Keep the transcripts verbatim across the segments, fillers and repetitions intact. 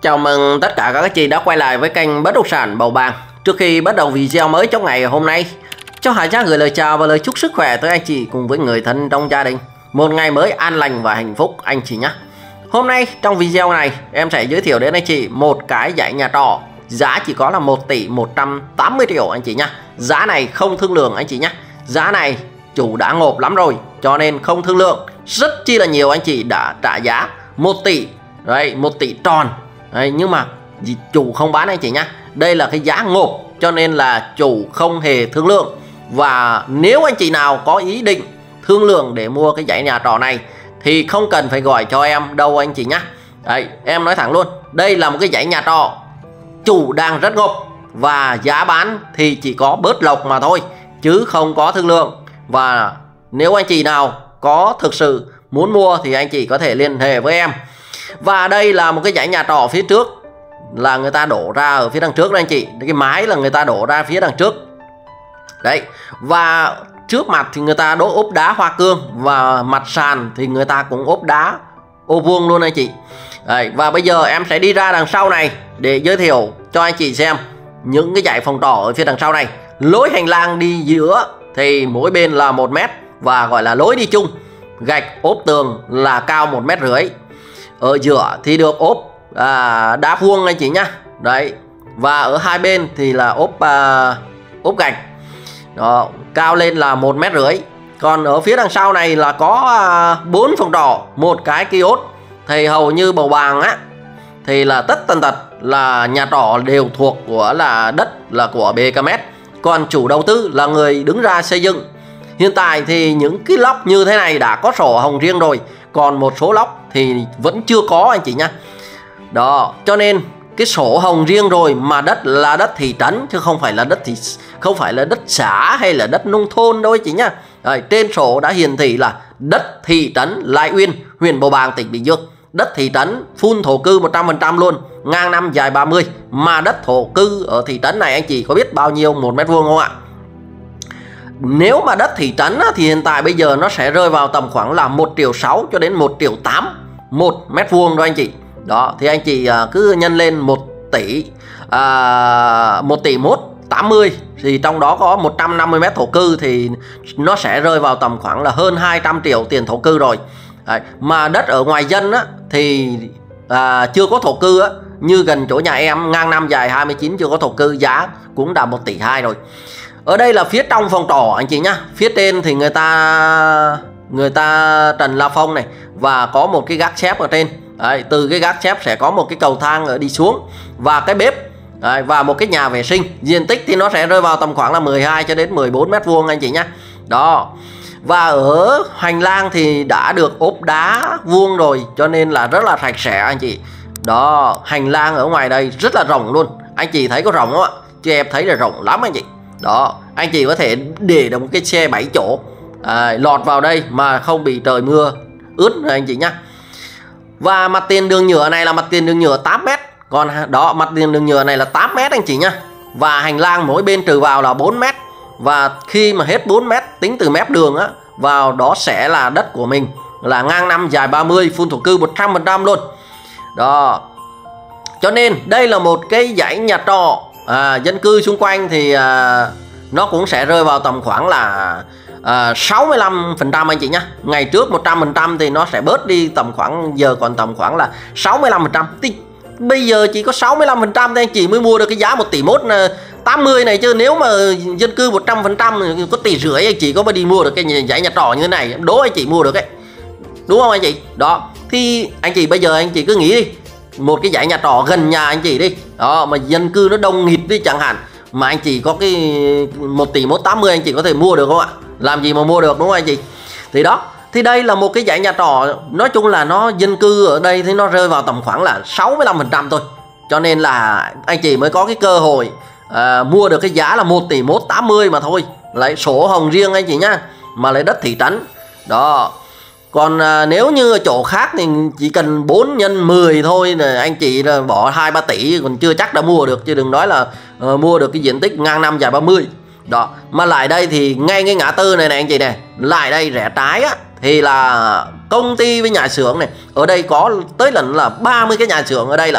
Chào mừng tất cả các anh chị đã quay lại với kênh Bất động sản Bầu Bàng. Trước khi bắt đầu video mới trong ngày hôm nay, cho Hải Trác gửi lời chào và lời chúc sức khỏe tới anh chị cùng với người thân trong gia đình. Một ngày mới an lành và hạnh phúc anh chị nhé. Hôm nay trong video này em sẽ giới thiệu đến anh chị một cái dãy nhà trọ giá chỉ có là một tỷ một trăm tám mươi triệu anh chị nhé. Giá này không thương lượng anh chị nhé. Giá này chủ đã ngộp lắm rồi cho nên không thương lượng. Rất chi là nhiều anh chị đã trả giá một tỷ đấy, một tỷ tròn. Đấy, nhưng mà chủ không bán anh chị nhá. Đây là cái giá ngộp cho nên là chủ không hề thương lượng. Và nếu anh chị nào có ý định thương lượng để mua cái dãy nhà trọ này thì không cần phải gọi cho em đâu anh chị nhá. Đấy, em nói thẳng luôn, đây là một cái dãy nhà trọ chủ đang rất ngộp và giá bán thì chỉ có bớt lộc mà thôi chứ không có thương lượng. Và nếu anh chị nào có thực sự muốn mua thì anh chị có thể liên hệ với em. Và đây là một cái dãy nhà trọ phía trước là người ta đổ ra ở phía đằng trước đây anh chị. Cái mái là người ta đổ ra phía đằng trước. Đấy. Và trước mặt thì người ta đổ ốp đá hoa cương. Và mặt sàn thì người ta cũng ốp đá ô vuông luôn anh chị. Đấy. Và bây giờ em sẽ đi ra đằng sau này để giới thiệu cho anh chị xem những cái dãy phòng trọ ở phía đằng sau này. Lối hành lang đi giữa thì mỗi bên là một mét và gọi là lối đi chung. Gạch ốp tường là cao một mét rưỡi. Ở giữa thì được ốp à, đá vuông anh chị nhá. Đấy. Và ở hai bên thì là ốp à, ốp gạch. Đó, cao lên là một mét rưỡi. Còn ở phía đằng sau này là có bốn à, phòng trọ, một cái kiosk. Thì hầu như Bầu Bàng á thì là tất tần tật là nhà trọ đều thuộc của là đất là của bê ca em ét. Còn chủ đầu tư là người đứng ra xây dựng. Hiện tại thì những cái lốc như thế này đã có sổ hồng riêng rồi. Còn một số lốc thì vẫn chưa có anh chị nha. Đó, cho nên cái sổ hồng riêng rồi mà đất là đất thị trấn chứ không phải là đất thị không phải là đất xã hay là đất nông thôn đâu anh chị nhá. Đấy, trên sổ đã hiển thị là đất thị trấn Lai Uyên, huyện Bầu Bàng, tỉnh Bình Dương. Đất thị trấn full thổ cư một trăm phần trăm luôn, ngang năm dài ba mươi. Mà đất thổ cư ở thị trấn này anh chị có biết bao nhiêu một mét vuông không ạ? Nếu mà đất thị trấn thì hiện tại bây giờ nó sẽ rơi vào tầm khoảng là một triệu sáu cho đến một triệu tám một mét vuông đó anh chị. Đó, thì anh chị cứ nhân lên một tỷ à, một tỷ một tám mươi thì trong đó có một trăm năm mươi mét thổ cư thì nó sẽ rơi vào tầm khoảng là hơn hai trăm triệu tiền thổ cư rồi. Đấy, mà đất ở ngoài dân á, thì à, chưa có thổ cư á, như gần chỗ nhà em ngang năm dài hai mươi chín chưa có thổ cư, giá cũng đã một tỷ hai rồi. Ở đây là phía trong phòng trọ anh chị nhá. Phía trên thì người ta người ta trần la phong này và có một cái gác xép ở trên. Đấy, từ cái gác xép sẽ có một cái cầu thang ở đi xuống và cái bếp. Đấy, và một cái nhà vệ sinh. Diện tích thì nó sẽ rơi vào tầm khoảng là mười hai cho đến mười bốn mét vuông anh chị nhá. Đó. Và ở hành lang thì đã được ốp đá vuông rồi cho nên là rất là sạch sẽ anh chị. Đó, hành lang ở ngoài đây rất là rộng luôn. Anh chị thấy có rộng không ạ? Chứ em thấy là rộng lắm anh chị. Đó, anh chị có thể để được một cái xe bảy chỗ à, lọt vào đây mà không bị trời mưa ướt rồi anh chị nhá. Và mặt tiền đường nhựa này là mặt tiền đường nhựa tám mét. Còn đó, mặt tiền đường nhựa này là tám mét anh chị nhá. Và hành lang mỗi bên trừ vào là bốn mét. Và khi mà hết bốn mét tính từ mép đường á vào đó sẽ là đất của mình, là ngang năm dài ba mươi, full thổ cư một trăm phần trăm luôn. Đó. Cho nên đây là một cái dãy nhà trọ à, dân cư xung quanh thì à, nó cũng sẽ rơi vào tầm khoảng là à, sáu mươi lăm phần trăm anh chị nhá. Ngày trước một trăm phần trăm thì nó sẽ bớt đi tầm khoảng, giờ còn tầm khoảng là sáu mươi lăm phần trăm. Thì bây giờ chỉ có sáu mươi lăm phần trăm thì anh chị mới mua được cái giá một tỷ một tám mươi này, chứ nếu mà dân cư một trăm phần trăm có tỷ rưỡi anh chị có mà đi mua được cái dãy nhà trọ như thế này, đố anh chị mua được ấy. Đúng không anh chị? Đó. Thì anh chị bây giờ anh chị cứ nghĩ đi, một cái dãy nhà trọ gần nhà anh chị đi. Đó, mà dân cư nó đông nghịt đi chẳng hạn, mà anh chị có cái một tỷ một tám mươi anh chị có thể mua được không ạ? Làm gì mà mua được, đúng không anh chị? Thì đó, thì đây là một cái dãy nhà trọ, nói chung là nó dân cư ở đây thì nó rơi vào tầm khoảng là sáu mươi lăm phần trăm thôi. Cho nên là anh chị mới có cái cơ hội à, mua được cái giá là một tỷ một tám mươi mà thôi. Lấy sổ hồng riêng anh chị nhá, mà lấy đất thị trấn. Đó. Còn à, nếu như ở chỗ khác thì chỉ cần bốn nhân mười thôi là anh chị là bỏ hai ba tỷ còn chưa chắc đã mua được, chứ đừng nói là uh, mua được cái diện tích ngang năm dài ba mươi. Đó, mà lại đây thì ngay cái ngã tư này này anh chị này, lại đây rẽ trái á thì là công ty với nhà xưởng này. Ở đây có tới lần là ba mươi cái nhà xưởng ở đây lận.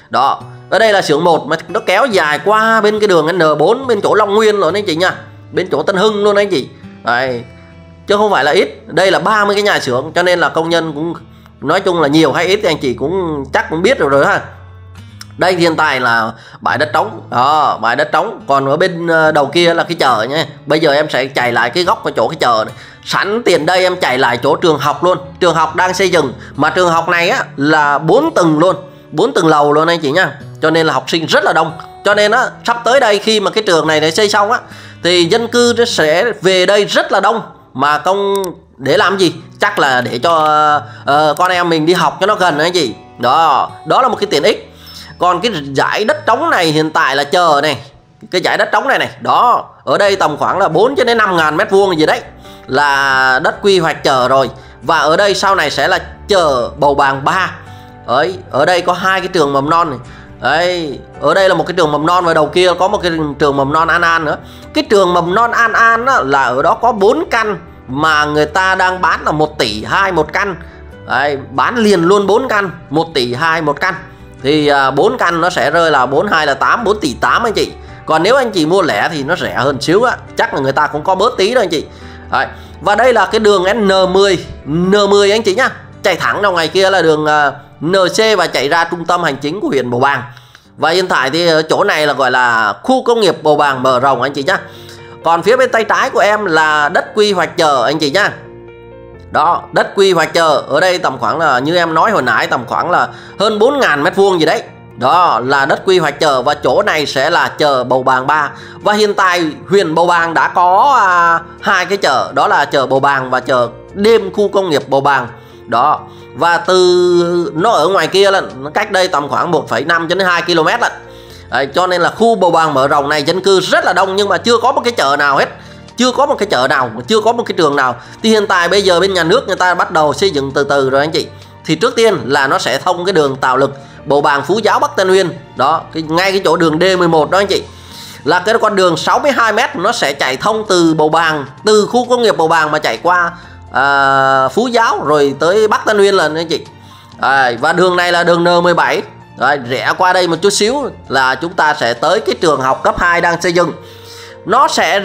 Đó, ở đây là xưởng một mà nó kéo dài qua bên cái đường N bốn bên chỗ Long Nguyên rồi anh chị nha, bên chỗ Tân Hưng luôn anh chị. Đấy, chứ không phải là ít. Đây là ba mươi cái nhà xưởng, cho nên là công nhân cũng nói chung là nhiều hay ít thì anh chị cũng chắc cũng biết rồi rồi ha. Đây hiện tại là bãi đất trống, đó, bãi đất trống. Còn ở bên đầu kia là cái chợ nhé. Bây giờ em sẽ chạy lại cái góc của chỗ cái chợ này. Sẵn tiền đây em chạy lại chỗ trường học luôn. Trường học đang xây dựng, mà trường học này á là bốn tầng luôn, bốn tầng lầu luôn anh chị nha. Cho nên là học sinh rất là đông. Cho nên á sắp tới đây khi mà cái trường này để xây xong á thì dân cư sẽ về đây rất là đông. Mà công để làm gì? Chắc là để cho uh, con em mình đi học cho nó gần anh chị. Đó, đó là một cái tiện ích. Còn cái giải đất trống này hiện tại là chờ này, cái giải đất trống này này, đó, ở đây tầm khoảng là bốn cho đến năm ngàn mét vuông gì đấy là đất quy hoạch chờ rồi. Và ở đây sau này sẽ là chờ Bầu Bàng ba. Đấy, ở đây có hai cái trường mầm non này. Đấy, ở đây là một cái trường mầm non và đầu kia có một cái trường mầm non An An nữa. Cái trường mầm non An An á, là ở đó có bốn căn mà người ta đang bán là một tỷ hai một căn. Đấy, bán liền luôn bốn căn, một tỷ hai một căn. Thì uh, bốn căn nó sẽ rơi là bốn hai là tám, bốn tỷ tám anh chị. Còn nếu anh chị mua lẻ thì nó rẻ hơn xíu á, chắc là người ta cũng có bớt tí đó anh chị. Đấy. Và đây là cái đường N mười, N mười anh chị nhá. Chạy thẳng ra ngoài kia là đường uh, N C và chạy ra trung tâm hành chính của huyện Bầu Bàng. Và hiện tại thì ở chỗ này là gọi là khu công nghiệp Bầu Bàng mở rộng anh chị nhá. Còn phía bên tay trái của em là đất quy hoạch chờ anh chị nhá. Đó, đất quy hoạch chờ ở đây tầm khoảng là như em nói hồi nãy tầm khoảng là hơn bốn ngàn mét vuông gì đấy. Đó là đất quy hoạch chờ và chỗ này sẽ là chợ Bầu Bàng ba. Và hiện tại huyện Bầu Bàng đã có à, hai cái chợ, đó là chợ Bầu Bàng và chợ đêm khu công nghiệp Bầu Bàng. Đó, và từ nó ở ngoài kia là nó cách đây tầm khoảng một phẩy năm cho đến hai ki lô mét lận. Đấy, cho nên là khu Bầu Bàng mở rộng này dân cư rất là đông nhưng mà chưa có một cái chợ nào hết. Chưa có một cái chợ nào, chưa có một cái trường nào. Thì hiện tại bây giờ bên nhà nước người ta bắt đầu xây dựng từ từ rồi anh chị. Thì trước tiên là nó sẽ thông cái đường Tạo Lực, Bầu Bàng, Phú Giáo, Bắc Tân Uyên. Đó, cái, ngay cái chỗ đường D mười một đó anh chị. Là cái con đường sáu mươi hai mét nó sẽ chạy thông từ Bầu Bàng, từ khu công nghiệp Bầu Bàng mà chạy qua à, Phú Giáo rồi tới Bắc Tân Uyên lần anh chị. À, và đường này là đường N mười bảy. Rồi, rẽ qua đây một chút xíu là chúng ta sẽ tới cái trường học cấp hai đang xây dựng. Nó sẽ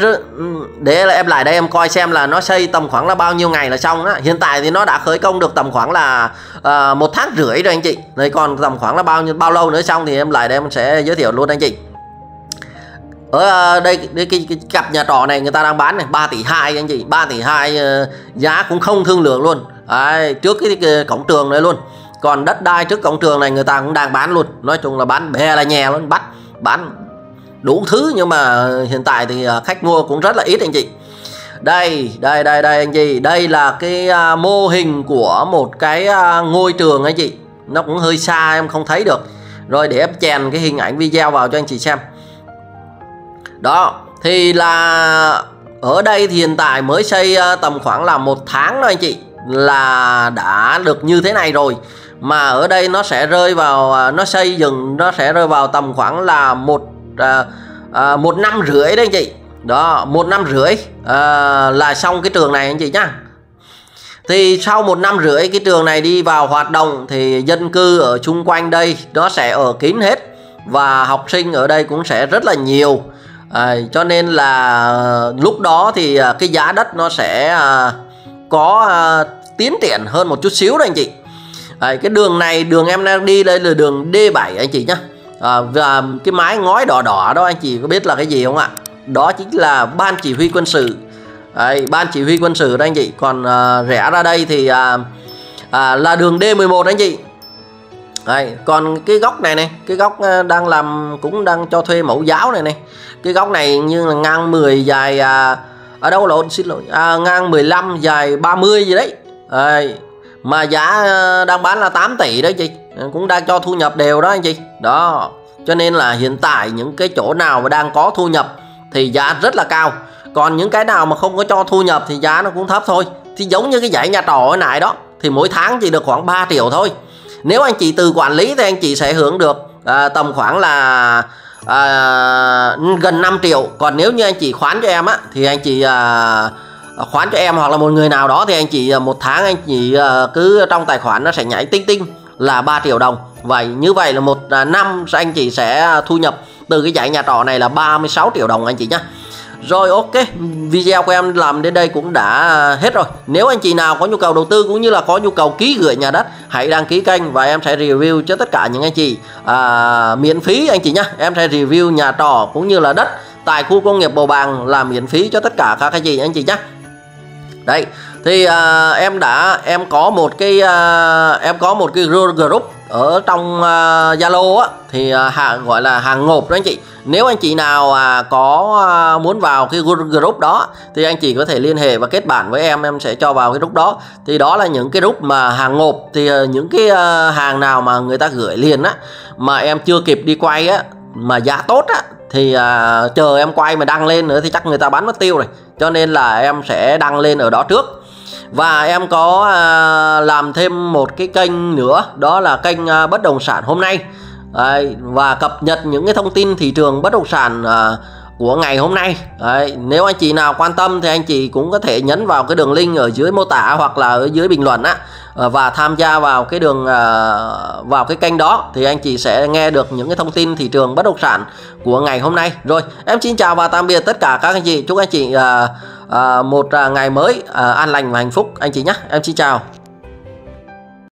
để em lại đây em coi xem là nó xây tầm khoảng là bao nhiêu ngày là xong á. Hiện tại thì nó đã khởi công được tầm khoảng là uh, một tháng rưỡi rồi anh chị. Rồi còn tầm khoảng là bao nhiêu bao lâu nữa xong thì em lại đây em sẽ giới thiệu luôn anh chị. Ở đây, đây cái, cái cặp nhà trọ này người ta đang bán này ba tỷ hai anh chị, ba tỷ hai uh, giá cũng không thương lượng luôn. Đấy, trước cái, cái cổng trường này luôn. Còn đất đai trước cổng trường này người ta cũng đang bán luôn. Nói chung là bán bè là nhè luôn, bắt bán đủ thứ nhưng mà hiện tại thì khách mua cũng rất là ít anh chị. Đây, đây, đây, đây anh chị. Đây là cái uh, mô hình của một cái uh, ngôi trường anh chị. Nó cũng hơi xa em không thấy được. Rồi để em chèn cái hình ảnh video vào cho anh chị xem. Đó, thì là ở đây thì hiện tại mới xây uh, tầm khoảng là một tháng thôi anh chị. Là đã được như thế này rồi. Mà ở đây nó sẽ rơi vào, uh, nó xây dựng nó sẽ rơi vào tầm khoảng là một À, à, một năm rưỡi đấy anh chị. Đó, một năm rưỡi à, là xong cái trường này anh chị nhá. Thì sau một năm rưỡi cái trường này đi vào hoạt động thì dân cư ở chung quanh đây nó sẽ ở kín hết. Và học sinh ở đây cũng sẽ rất là nhiều à, cho nên là lúc đó thì cái giá đất nó sẽ à, có à, tiến triển hơn một chút xíu đấy anh chị. à, Cái đường này, đường em đang đi đây là đường D bảy anh chị nhá. À, và cái mái ngói đỏ đỏ đó anh chị có biết là cái gì không ạ? Đó chính là ban chỉ huy quân sự. Đấy, ban chỉ huy quân sự đó anh chị. Còn à, rẽ ra đây thì à, à, là đường D mười một anh chị. Đấy, còn cái góc này này, cái góc đang làm cũng đang cho thuê mẫu giáo này này. Cái góc này như là ngang mười dài à, ở đâu lộn xin lỗi à, ngang mười lăm dài ba mươi gì đấy. Đấy, mà giá đang bán là tám tỷ đấy chị. Cũng đang cho thu nhập đều đó anh chị. Đó, cho nên là hiện tại những cái chỗ nào mà đang có thu nhập thì giá rất là cao. Còn những cái nào mà không có cho thu nhập thì giá nó cũng thấp thôi. Thì giống như cái dãy nhà trọ ở này đó, thì mỗi tháng chỉ được khoảng ba triệu thôi. Nếu anh chị từ quản lý thì anh chị sẽ hưởng được à, tầm khoảng là à, gần năm triệu. Còn nếu như anh chị khoán cho em á thì anh chị à, khoán cho em hoặc là một người nào đó thì anh chị một tháng anh chị à, cứ trong tài khoản nó sẽ nhảy tinh tinh là ba triệu đồng. Vậy như vậy là một năm anh chị sẽ thu nhập từ cái dãy nhà trọ này là ba mươi sáu triệu đồng anh chị nhé. Rồi ok, video của em làm đến đây cũng đã hết rồi. Nếu anh chị nào có nhu cầu đầu tư cũng như là có nhu cầu ký gửi nhà đất, hãy đăng ký kênh và em sẽ review cho tất cả những anh chị à, miễn phí anh chị nhé. Em sẽ review nhà trọ cũng như là đất tại khu công nghiệp Bầu Bàng là miễn phí cho tất cả các anh chị anh chị nhé. Đấy, thì à, em đã em có một cái à, em có một cái group ở trong Zalo uh, á, thì uh, hàng gọi là hàng ngộp đó anh chị. Nếu anh chị nào uh, có uh, muốn vào cái group đó thì anh chị có thể liên hệ và kết bạn với em, em sẽ cho vào cái group đó. Thì đó là những cái group mà hàng ngộp, thì uh, những cái uh, hàng nào mà người ta gửi liền á mà em chưa kịp đi quay á mà giá tốt á thì uh, chờ em quay mà đăng lên nữa thì chắc người ta bán mất tiêu rồi. Cho nên là em sẽ đăng lên ở đó trước. Và em có à, làm thêm một cái kênh nữa, đó là kênh à, bất động sản hôm nay. Đấy, và cập nhật những cái thông tin thị trường bất động sản à, của ngày hôm nay. Đấy, nếu anh chị nào quan tâm thì anh chị cũng có thể nhấn vào cái đường link ở dưới mô tả hoặc là ở dưới bình luận á, và tham gia vào cái đường à, vào cái kênh đó thì anh chị sẽ nghe được những cái thông tin thị trường bất động sản của ngày hôm nay. Rồi, em xin chào và tạm biệt tất cả các anh chị. Chúc anh chị à, À, một à, ngày mới à, an lành và hạnh phúc anh chị nhé. Em xin chào.